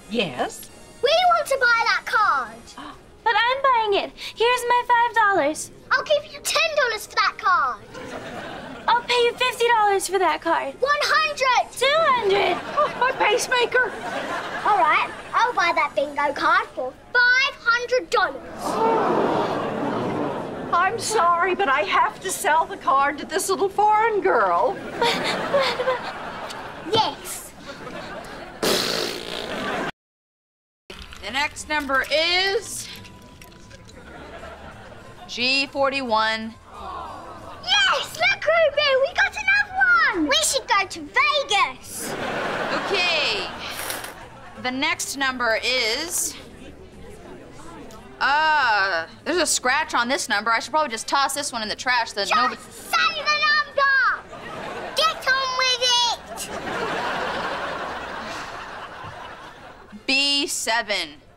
Yes? We want to buy that card. But I'm buying it. Here's my $5. I'll give you $10 for that card. I'll pay you $50 for that card. 100. 200. Oh, my pacemaker. All right, I'll buy that bingo card for $500. I'm sorry, but I have to sell the card to this little foreign girl. Yes. The next number is G41. Yes, look, Ruby, we got another one. We should go to Vegas. Okay. The next number is... there's a scratch on this number. I should probably just toss this one in the trash so that nobody... Say the number. Get on with it. B7.